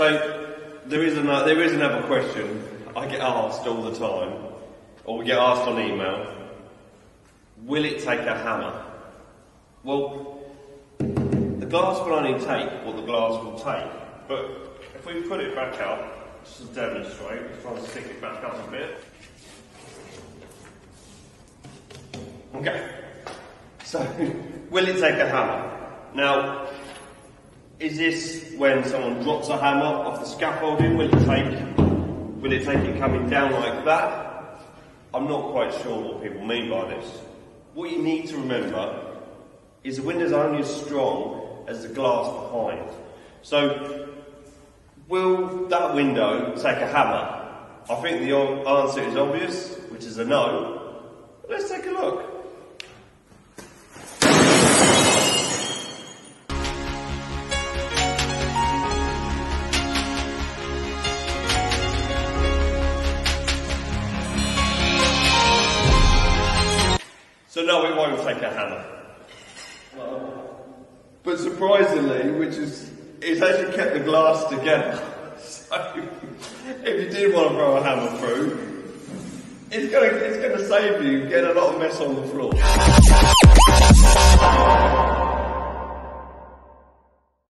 So there is another question I get asked all the time, or we get asked on email. Will it take a hammer? Well, the glass will only take what the glass will take. But if we put it back up, just to demonstrate, let's try and stick it back up a bit. Okay. So, will it take a hammer? Now, is this when someone drops a hammer off the scaffolding? Will it take it coming down like that? I'm not quite sure what people mean by this. What you need to remember is the window's only as strong as the glass behind. So, will that window take a hammer? I think the answer is obvious, which is a no. But let's take a look. So no, it won't take a hammer. But surprisingly, it's actually kept the glass together. So if you did want to throw a hammer through, it's going to save you getting a lot of mess on the floor.